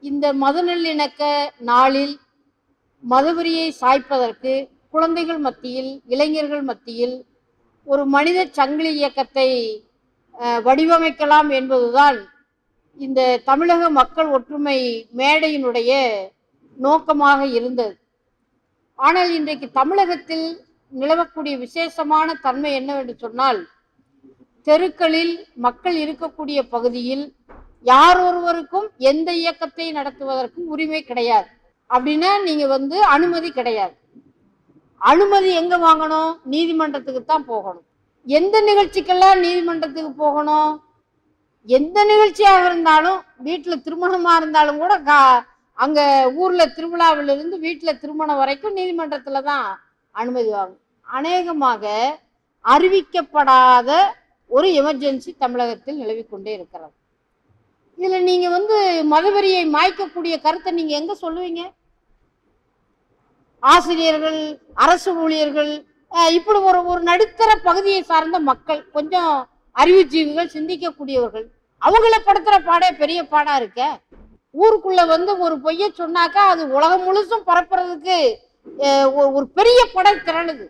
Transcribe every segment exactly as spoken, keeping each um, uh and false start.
இந்த மதநல்லிணக்க நாளில் மதவெறியை சாய்ப்பதற்கு குழந்தைகள் மத்தியில், இளைஞர்கள் மத்தியில் ஒரு மனித சங்கிலி இயக்கத்தை வடிவமைக்கலாம் என்பதுதான் இந்த தமிழக மக்கள் ஒற்றுமை மேடையினுடைய நோக்கமாக இருந்தது. ஆனால் இன்றைக்கு தமிழகத்தில் நிலவக்கூடிய விசேஷமான தன்மை என்னவென்று சொன்னால், தெருக்களில் மக்கள் இருக்கக்கூடிய பகுதியில் யார் ஒருவருக்கும் எந்த இயக்கத்தை நடத்துவதற்கும் உரிமை கிடையாது. அப்படின்னா நீங்க வந்து அனுமதி கிடையாது. அனுமதி எங்க வாங்கணும்? நீதிமன்றத்துக்கு தான் போகணும். எந்த நிகழ்ச்சிக்கெல்லாம் நீதிமன்றத்துக்கு போகணும்? எந்த நிகழ்ச்சியாக இருந்தாலும், வீட்டுல திருமணமா இருந்தாலும் கூட அங்க ஊர்ல திருவிழாவிலிருந்து வீட்டுல திருமணம் வரைக்கும் நீதிமன்றத்துல தான் அனுமதி வாங்கணும். அநேகமாக அறிவிக்கப்படாத ஒரு எமர்ஜென்சி தமிழகத்தில் நிலவிக்கொண்டே இருக்கிறது. இதுல நீங்க வந்து மதவெறியை மாய்க்கக்கூடிய கருத்தை நீங்க எங்க சொல்லுவீங்க? ஆசிரியர்கள், அரசு ஊழியர்கள், இப்படி ஒரு ஒரு நடுத்தர பகுதியை சார்ந்த மக்கள், கொஞ்சம் அறிவுஜீவிகள், சிந்திக்கக்கூடியவர்கள், அவங்கள படுத்துற பாடே பெரிய பாடா இருக்க. ஊருக்குள்ள வந்து ஒரு பொய்ய சொன்னாக்கா அது உலகம் முழுசும் பரப்புறதுக்கு ஒரு பெரிய படை திரளுது.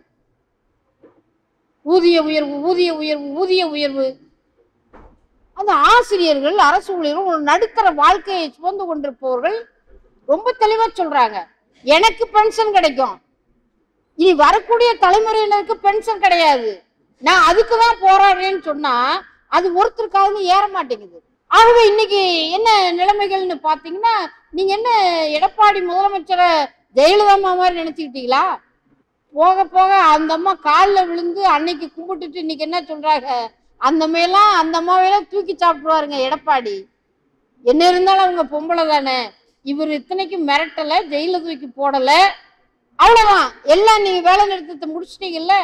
ஊதிய உயர்வு, ஊதிய உயர்வு, ஊதிய உயர்வு. அந்த ஆசிரியர்கள், அரசு ஊழியர்கள், ஒரு நடுத்தர வாழ்க்கையை சுமந்து கொண்டிருப்பவர்கள் ரொம்ப தெளிவா சொல்றாங்க, எனக்கு பென்ஷன் கிடைக்கும், இனி வரக்கூடிய தலைமுறையினருக்கு பென்ஷன் கிடையாது, நான் அதுக்குதான் போராடுறேன்னு சொன்னா அது ஒருத்தருக்காவது ஏற மாட்டேங்குது. ஆகவே இன்னைக்கு என்ன நிலைமைகள்னு பாத்தீங்கன்னா, நீங்க என்ன எடப்பாடி முதலமைச்சரை ஜெயலலிதா அம்மா மாதிரி நினைச்சுக்கிட்டீங்களா? போக போக அந்த அம்மா காலில் விழுந்து அன்னைக்கு கும்பிட்டுட்டு இன்னைக்கு என்ன சொல்றாங்க, அந்த மேலாம் அந்த அம்மாவையெல்லாம் தூக்கி சாப்பிடுவாருங்க எடப்பாடி. என்ன இருந்தாலும் அவங்க பொம்பளை தானே, இவர் இத்தனைக்கும் மிரட்டலை, ஜெயில தூக்கி போடலை, அவ்வளவுதான், எல்லாம் நீங்க வேலை நிறுத்தத்தை முடிச்சிட்டீங்கல்ல.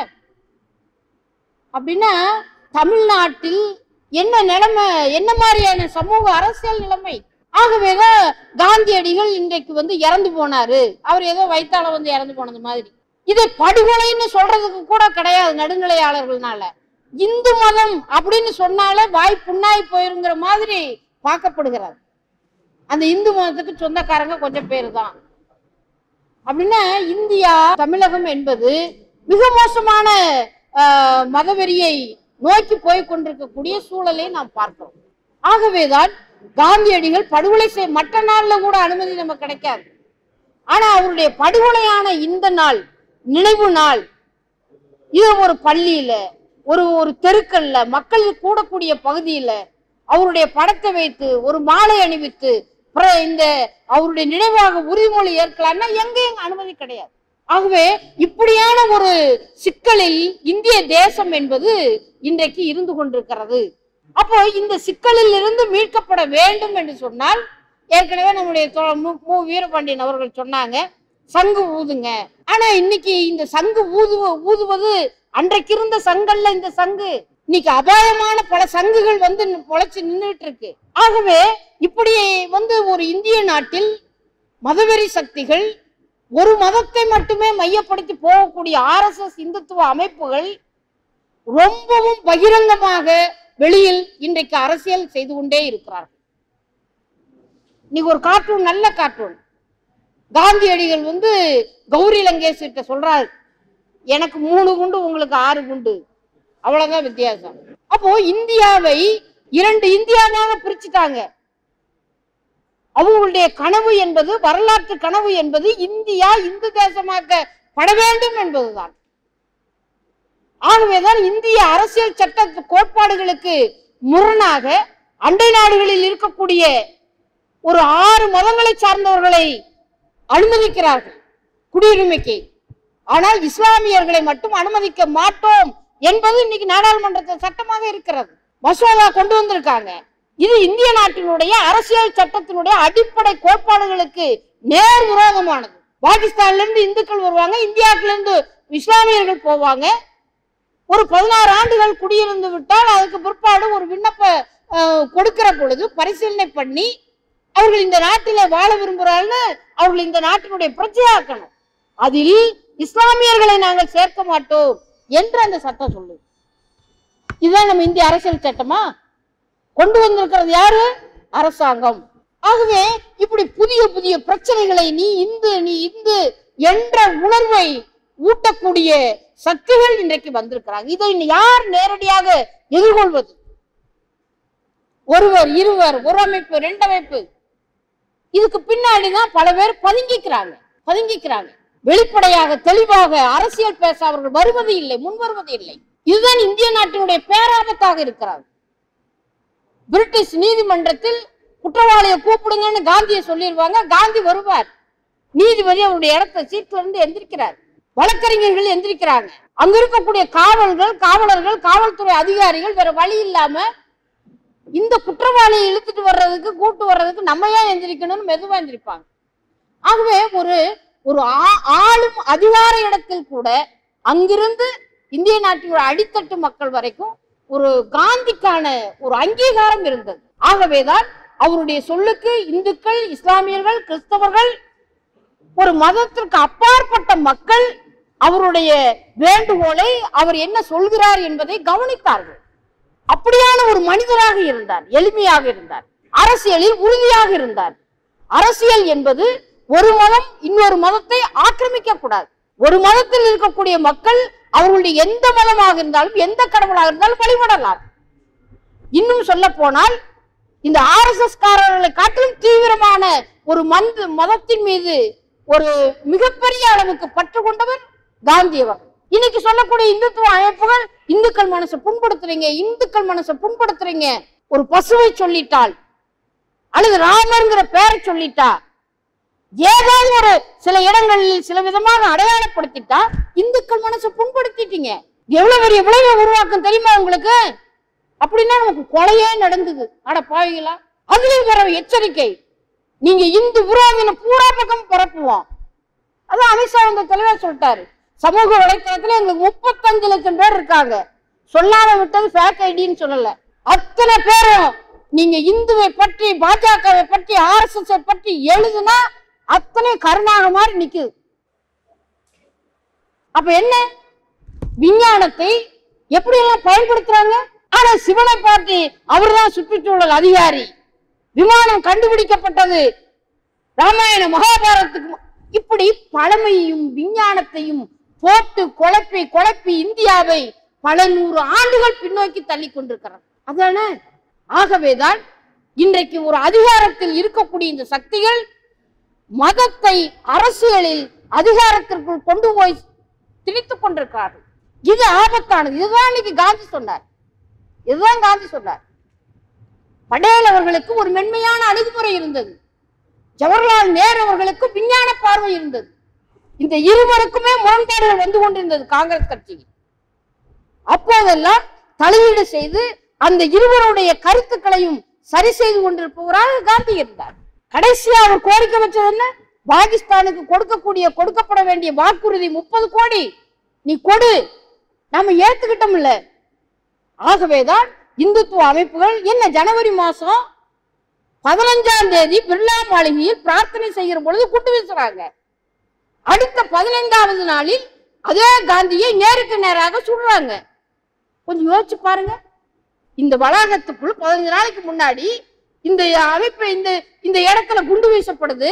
அப்படின்னா தமிழ்நாட்டில் என்ன நிலைமை, என்ன மாதிரியான சமூக அரசியல் நிலைமை? ஆகவேதான் காந்தியடிகள் இன்றைக்கு வந்து இறந்து போனாரு, அவர் ஏதோ வயிற்றால வந்து இறந்து போனது மாதிரி. இதை படுகொலைன்னு சொல்றதுக்கு கூட கிடையாது நடுநிலையாளர்கள்னால. இந்து மதம் அப்படின்னு சொன்னாலே வாய் புண்ணாய் போயிருங்கிற மாதிரி பார்க்கப்படுகிறது. அந்த இந்து மதத்துக்கு சொந்தக்காரங்க கொஞ்சம் பேர் தான். அப்படின்னா இந்தியா, தமிழகம் என்பது மிக மோசமான மதவெறியை நோக்கி போய் கொண்டிருக்கக்கூடிய சூழலை நாம் பார்க்கிறோம். ஆகவேதான் காந்தியடிகள் படுகொலை செய்ய மற்ற நாள்ல கூட அனுமதி நமக்கு கிடைக்காது. ஆனா அவருடைய படுகொலையான இந்த நாள், நினைவு நாள், இது ஒரு பள்ளியில, ஒரு ஒரு தெருக்கல்ல, மக்கள் கூடக்கூடிய பகுதியில அவருடைய படத்தை வைத்து ஒரு மாலை அணிவித்து இந்த அவருடைய நினைவாக உறுதிமொழி ஏற்கலாம்னா எங்க எங்க அனுமதி கிடையாது. ஆகவே இப்படியான ஒரு சிக்கலில் இந்திய தேசம் என்பது இன்றைக்கு இருந்து கொண்டிருக்கிறது. அப்போ இந்த சிக்கலில் இருந்து மீட்கப்பட வேண்டும் என்று சொன்னால், ஏற்கனவே நம்முடைய மு வீரபாண்டியன் அவர்கள் சொன்னாங்க, சங்கு ஊதுங்க. ஆனா இன்னைக்கு இந்த சங்கு ஊது ஊதுவது அன்றைக்கு இருந்த சங்கல்ல இந்த சங்கு, இன்னைக்கு அபாயமான பல சங்குகள் வந்து பொழைச்சு நின்றுட்டு இருக்கு. ஆகவே இப்படி வந்து ஒரு இந்திய நாட்டில் மதவெறி சக்திகள், ஒரு மதத்தை மட்டுமே மையப்படுத்தி போகக்கூடிய ஆர் எஸ் எஸ் இந்துத்துவ அமைப்புகள் ரொம்பவும் பகிரங்கமாக வெளியில் இன்றைக்கு அரசியல் செய்து கொண்டே இருக்கிறார்கள். இன்னைக்கு ஒரு கார்ட்டூன், நல்ல கார்ட்டூன், காந்தியடிகள் வந்து கௌரி லங்கேஷ் கிட்ட சொல்றாரு, எனக்கு மூணு குண்டு உங்களுக்கு ஆறு குண்டு, அவ்வளவுதான் வித்தியாசம். அப்போ இந்தியாவை இரண்டு இந்தியாவாக பிரிச்சுட்டாங்க. அவங்களுடைய கனவு என்பது, வரலாற்று கனவு என்பது இந்தியா இந்து தேசமாக்கப்பட வேண்டும் என்பதுதான். ஆகவேதான் இந்திய அரசியல் சட்ட கோட்பாடுகளுக்கு முரணாக அண்டை நாடுகளில் இருக்கக்கூடிய ஒரு ஆறு மதங்களை சார்ந்தவர்களை அனுமதிக்கிறார்கள் குடியுரிமைக்கு. ஆனால் இஸ்லாமியர்களை மட்டும் அனுமதிக்க மாட்டோம் என்பது இன்னைக்கு நாடாளுமன்றத்தில் சட்டமாக இருக்கிறது, மசோதா கொண்டு வந்திருக்காங்க. இது இந்திய நாட்டினுடைய அரசியல் சட்டத்தினுடைய அடிப்படை கோட்பாடுகளுக்கு நேர் விரோதமானது. பாகிஸ்தான்ல இருந்து இந்துக்கள் வருவாங்க, இந்தியாவில இருந்து இஸ்லாமியர்கள் போவாங்க. ஒரு பதினாறு ஆண்டுகள் குடியிருந்து விட்டால் அதுக்கு பிற்பாடு ஒரு விண்ணப்ப கொடுக்கிற பொழுது பரிசீலனை பண்ணி அவர்கள் இந்த நாட்டில வாழ விரும்புகிறார்கள், அவர்கள் இந்த நாட்டினுடைய பிரஜையாக்கணும். அதில் இஸ்லாமியர்களை நாங்கள் சேர்க்க மாட்டோம் என்று அந்த சட்டம் சொல்லுது. இதுதான் நம்ம இந்திய அரசியல் சட்டமா? கொண்டு வந்திருக்கிறது யாரு? அரசாங்கம். ஆகவே இப்படி புதிய புதிய புதிய பிரச்சனைகளை நீ இந்து நீ இந்து என்ற உணர்வை ஊட்டக்கூடிய சக்திகள் இன்றைக்கு வந்திருக்கிறாங்க. இதை யார் நேரடியாக எதிர்கொள்வது? ஒருவர், இருவர், ஒரு அமைப்பு, ரெண்டு அமைப்பு. இதுக்கு பின்னாடிதான் பல பேர் பதுங்கிக்கிறாங்க பதுங்கிக்கிறாங்க வெளிப்படையாக தெளிவாக அரசியல் பேச அவர்கள் வருவது இல்லை, முன் வருவது இல்லை. இதுதான் இந்திய நாட்டினுடைய பேராபத்தாக இருக்கிறார். பிரிட்டிஷ் நீதிமன்றத்தில் குற்றவாளியை கூப்பிடுங்கன்னு காந்தியை சொல்லிடுவாங்க. காந்தி வருவார், நீதிபதி அவருடைய இடத்த சீட்ல இருந்து எந்திரிக்கிறார், வழக்கறிஞர்கள் எந்திரிக்கிறாங்க. அங்க இருக்கக்கூடிய காவல்கள் காவலர்கள் காவல்துறை அதிகாரிகள் வேற வழி இல்லாம இந்த குற்றவாளியை இழுத்துட்டு வர்றதுக்கு கூட்டு வர்றதுக்கு நம்ம ஏன் எந்திரிக்கணும்னு மெதுவா எந்திரிப்பாங்க. ஆகவே ஒரு ஒரு ஆளும் அதிகார இடத்தில் கூட அங்கிருந்து இந்திய நாட்டின் அடித்தட்டு மக்கள் வரைக்கும் ஒரு காந்திக்கான ஒரு அங்கீகாரம் இருந்தது. ஆகவேதான் அவருடைய சொல்லுக்கு இந்துக்கள், இஸ்லாமியர்கள், கிறிஸ்தவர்கள், ஒரு மதத்திற்கு அப்பாற்பட்ட மக்கள் அவருடைய வேண்டுகோளை அவர் என்ன சொல்கிறார் என்பதை கவனித்தார்கள். அப்படியான ஒரு மனிதராக இருந்தார், எளிமையாக இருந்தார், அரசியலில் உறுதியாக இருந்தார். அரசியல் என்பது ஒரு மதம் இன்னொரு மதத்தை ஆக்கிரமிக்க கூடாது. ஒரு மதத்தில் இருக்கக்கூடிய மக்கள் அவர்களுடைய எந்த மதமாக இருந்தாலும் எந்த கடவுளாக இருந்தாலும் வழிபடலாம். இன்னும் சொல்ல போனால் இந்த ஆர் எஸ் எஸ் காரர்களை காட்டிலும் தீவிரமான ஒரு மந்த மதத்தின் மீது ஒரு மிகப்பெரிய அளவுக்கு பற்று கொண்டவர் காந்தி அவர். இன்னைக்கு சொல்லக்கூடிய இந்துத்துவ அமைப்புகள் இந்துக்கள் மனசை புண்படுத்துறீங்க, இந்துக்கள் மனசை புண்படுத்துறீங்க. ஒரு பசுவை சொல்லிட்டால் அல்லது ராமர்ங்கிற பெயரை சொல்லிட்டா, ஏதாவது ஒரு சில இடங்களில் சில விதமாக அடையாளப்படுத்திட்டா இந்துக்கள் மனசை புண்படுத்திட்டீங்க. எவ்வளவு பெரிய விளைவை உருவாக்கும் தெரியுமா உங்களுக்கு? அப்படின்னா நமக்கு கொலையே நடந்தது. அட பாவீங்களா, அதுலயும் வர எச்சரிக்கை, நீங்க இந்து விரோதின பூரா பக்கம் பரப்புவோம். அதான் அமித்ஷா வந்து தெளிவா சொல்லிட்டாரு. சமூக வலைத்தளத்துல எங்களுக்கு முப்பத்தஞ்சு லட்சம் பேர் இருக்காங்க, சொல்லாம விட்டது ஃபேக் ஐடின்னு சொல்லல. அத்தனை பேரும் நீங்க இந்துவை பற்றி, பாஜகவை பற்றி, ஆர் எஸ் எஸ் பற்றி எழுதுனா அத்தனை கருணாக மாதிரி நிக்குது. அப்ப என்ன விஞ்ஞானத்தை எப்படி எல்லாம் பயன்படுத்துறாங்க? ஆனா சிவனை பார்த்து அவர்தான் சுற்றுச்சூழல் அதிகாரி, விமானம் கண்டுபிடிக்கப்பட்டது ராமாயண மகாபாரதத்துக்கு. இப்படி பழமையையும் விஞ்ஞானத்தையும் போட்டு குழப்பி குழப்பி இந்தியாவை பல நூறு ஆண்டுகள் பின்னோக்கி தள்ளி கொண்டிருக்கிறார். அதான? ஆகவேதான் இன்றைக்கு ஒரு அதிகாரத்தில் இருக்கக்கூடிய இந்த சக்திகள் மதத்தை அரசியலில் அதிகாரத்திற்குள் கொண்டு போய் திணித்துக் கொண்டிருக்கிறார்கள். இது ஆபத்தானது. இதுதான் இன்னைக்கு காந்தி சொன்னார். இதுதான் காந்தி சொன்னார். படேல் அவர்களுக்கு ஒரு மென்மையான அணுகுமுறை இருந்தது, ஜவஹர்லால் நேரு அவர்களுக்கு விஞ்ஞான பார்வை இருந்தது. இந்த இருவருக்குமே முரண்பாடுகள் வந்து கொண்டிருந்தது காங்கிரஸ் கட்சியில். அப்போதெல்லாம் தலையீடு செய்து அந்த இருவருடைய கருத்துக்களையும் சரி செய்து கொண்டிருப்பவராக காந்தி இருந்தார். கடைசியா அவர் கோரிக்கை வச்சது என்ன? பாகிஸ்தானுக்கு கொடுக்கக்கூடிய கொடுக்கப்பட வேண்டிய வாக்குறுதி முப்பது கோடி நீ கொடு, நாம ஏத்துக்கிட்டோம் இல்ல. ஆகவேதான் இந்துத்துவ அமைப்புகள் என்ன ஜனவரி மாசம் பதினஞ்சாம் தேதி பிர்லா மாளிகையில் பிரார்த்தனை செய்கிற பொழுது குட்டு வீசுறாங்க. அடுத்த பதினைந்தாவது நாளில் அதே காந்தியை நேருக்கு நேராக சுடுறாங்க. கொஞ்சம் யோசிச்சு பாருங்க. இந்த வளாகத்துக்குள் பதினஞ்சு நாளைக்கு முன்னாடி இந்த அமைப்பு இந்த இந்த இடத்துல குண்டு வீசப்படுது.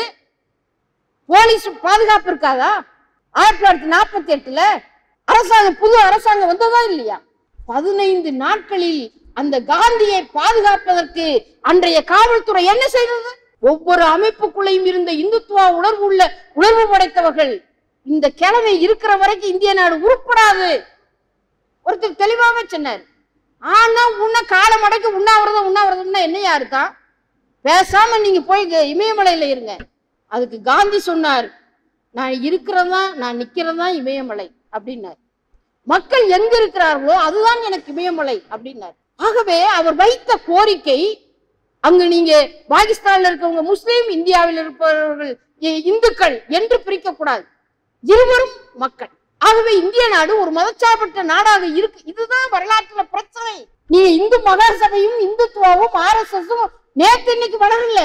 போலீஸ் பாதுகாப்பு இருக்காதா? ஆயிரத்தி தொள்ளாயிரத்தி நாற்பத்தி எட்டுல அரசாங்கம் புது அரசாங்கம் வந்ததா இல்லையா? பதினைந்து நாட்களில் அந்த காந்தியை பாதுகாப்பதற்கு அன்றைய காவல்துறை என்ன செய்தது? ஒவ்வொரு அமைப்புக்குள்ளையும் இருந்த இந்துத்துவ உணர்வு உள்ள உணர்வு படைத்தவர்கள் இந்த கிழமை இருக்கிற வரைக்கும் இந்திய நாடு உருப்படாது ஒருத்தர் தெளிவாக சொன்னார். ஆனா உன்ன காலம் அடைக்க உண்ணாவிரதம் உண்ணாவிரதம்னா என்னையா இருக்கா? பேசாம நீங்க போய் இமயமலையில இருங்க. அதுக்கு காந்தி சொன்னார், நான் இருக்கிறதா நான் நிக்கிறதா இமயமலை அப்படின்னார். மக்கள் எங்க இருக்கிறார்களோ அதுதான் எனக்கு இமயமலை அப்படின்னார். ஆகவே அவர் வைத்த கோரிக்கை, அங்கு நீங்க பாகிஸ்தான்ல இருக்கவங்க முஸ்லீம், இந்தியாவில் இருப்பவர்கள் இந்துக்கள் என்று பிரிக்க கூடாது, இருவரும் மக்கள். ஆகவே இந்திய நாடு ஒரு மதச்சார்பற்ற நாடாக இருக்கு. இதுதான் வரலாற்றுல பிரச்சனை. நீ இந்து மகாசபையும் இந்துத்துவாவும் ஆர் எஸ் எஸ் நேற்று இன்னைக்கு வளரல.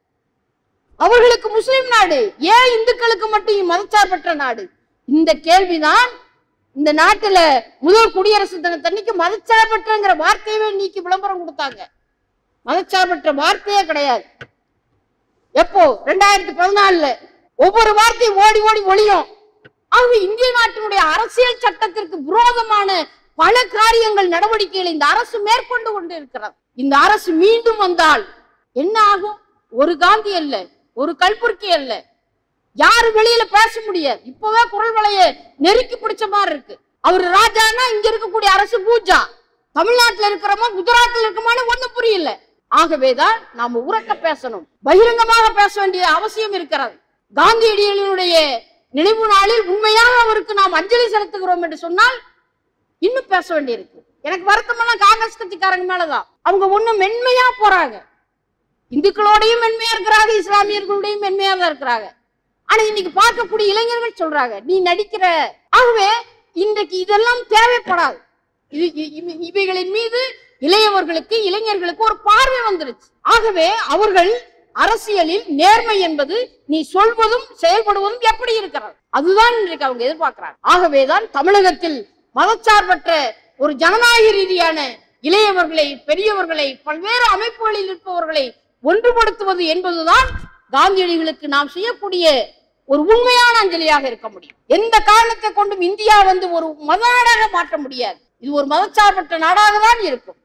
அவர்களுக்கு முஸ்லிம் நாடு, ஏன் இந்துக்களுக்கு மட்டும் மதச்சார்பற்ற நாடு? இந்த கேள்விதான் இந்த நாட்டுல முதல் குடியரசு தினத்தன்னைக்கு மதச்சார்பற்றங்கிற வார்த்தையவே நீக்கி விளம்பரம் கொடுத்தாங்க. மதச்சார்பற்ற வார்த்தையே கிடையாது. எப்போ ரெண்டாயிரத்தி பதினாலுல ஒவ்வொரு வார்த்தையும் ஓடி ஓடி ஒளியும். ஆகவே இந்திய நாட்டினுடைய அரசியல் சட்டத்திற்கு விரோதமான பல காரியங்கள் நடவடிக்கைகளை இந்த அரசு மேற்கொண்டு கொண்டு இருக்கிறது. இந்த அரசு மீண்டும் வந்தால் என்ன ஆகும்? ஒரு காந்தி அல்ல, ஒரு கல்புர்கி அல்ல, யாரு வெளியில பேச முடியாது. இப்பவே குரல் வலைய நெருக்கி பிடிச்ச மாதிரி இருக்கு. அவரு ராஜானா இங்க இருக்கக்கூடிய அரசு பூஜா, தமிழ்நாட்டில் இருக்கிறோமா குஜராத்தில் இருக்கமான ஒண்ணும் புரியல. ஆகவேதான் நாம உரக்க பேசணும், பகிரங்கமாக பேச வேண்டிய அவசியம் இருக்கிறது. காந்தியடிகளுடைய நினைவு நாளில் உண்மையாக அவருக்கு நாம் அஞ்சலி செலுத்துகிறோம் என்று சொன்னால் இன்னும் பேச வேண்டியிருக்கு. எனக்கு வருத்தமெல்லாம் காங்கிரஸ் கட்சிக்காரங்க மேலதான். அவங்க ஒண்ணும் மென்மையா போறாங்க, இந்துக்களோடையும் மென்மையா இருக்கிறாங்க, இஸ்லாமியர்களோடையும் மென்மையா தான் இருக்கிறாங்க. ஆனா இன்னைக்கு பார்க்கக்கூடிய இளைஞர்கள் சொல்றாங்க நீ நடிக்கிற. ஆகவே இன்றைக்கு இதெல்லாம் தேவைப்படாது. இது இவைகளின் மீது இளையவர்களுக்கு இளைஞர்களுக்கு ஒரு பார்வை வந்துருச்சு. ஆகவே அவர்கள் அரசியலில் நேர்மை என்பது நீ சொல்வதும் செயல்படுவதும் எப்படி இருக்கிறது அதுதான் இன்றைக்கு அவங்க எதிர்பார்க்கிறாங்க. ஆகவேதான் தமிழகத்தில் மதச்சார்பற்ற ஒரு ஜனநாயக ரீதியான இளையவர்களை பெரியவர்களை பல்வேறு அமைப்புகளில் இருப்பவர்களை ஒன்றுபடுத்துவது என்பதுதான் காந்தியடிகளுக்கு நாம் செய்யக்கூடிய ஒரு உண்மையான அஞ்சலியாக இருக்க முடியும். எந்த காரணத்தை கொண்டும் இந்தியா வந்து ஒரு மத நாடாக மாற்ற முடியாது. இது ஒரு மதச்சார்பற்ற நாடாக தான் இருக்கும்.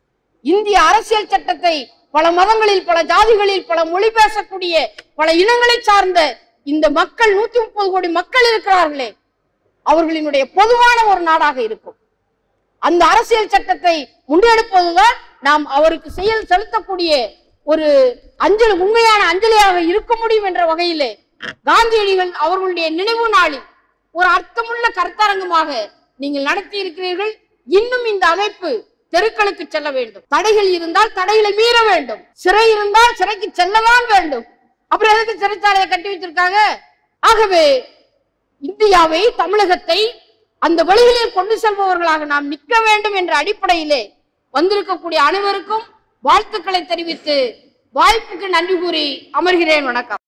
இந்திய அரசியல் சட்டத்தை பல மதங்களில் பல ஜாதிகளில் பல மொழி பேசக்கூடிய பல இனங்களை சார்ந்த இந்த மக்கள் நூத்தி முப்பது கோடி மக்கள் இருக்கிறார்களே அவர்களினுடைய பொதுவான ஒரு நாடாக இருக்கும். அந்த அரசியல் சட்டத்தை முன்னெடுப்பதுதான் நாம் அவருக்கு செயல் செலுத்தக்கூடிய ஒரு அஞ்சலி, உண்மையான அஞ்சலியாக இருக்க முடியும் என்ற வகையிலே காந்தியடிகள் அவர்களுடைய நினைவு நாளில் ஒரு அர்த்தமுள்ள கருத்தரங்கமாக நீங்கள் நடத்தி இருக்கிறீர்கள். இன்னும் இந்த அமைப்பு தெருக்களுக்கு செல்ல வேண்டும். தடைகள் இருந்தால் தடைகளை மீற வேண்டும். சிறை இருந்தால் சிறைக்கு செல்லதான் வேண்டும். அப்புறம் எதுக்கு சிறைச்சாலையை கட்டி வச்சிருக்காங்க? ஆகவே இந்தியாவை தமிழகத்தை அந்த வழிகளில் கொண்டு செல்பவர்களாக நாம் நிற்க வேண்டும் என்ற அடிப்படையிலே வந்திருக்கக்கூடிய அனைவருக்கும் வாழ்த்துக்களை தெரிவித்து வாய்ப்புக்கு நன்றி கூறி அமர்கிறேன். வணக்கம்.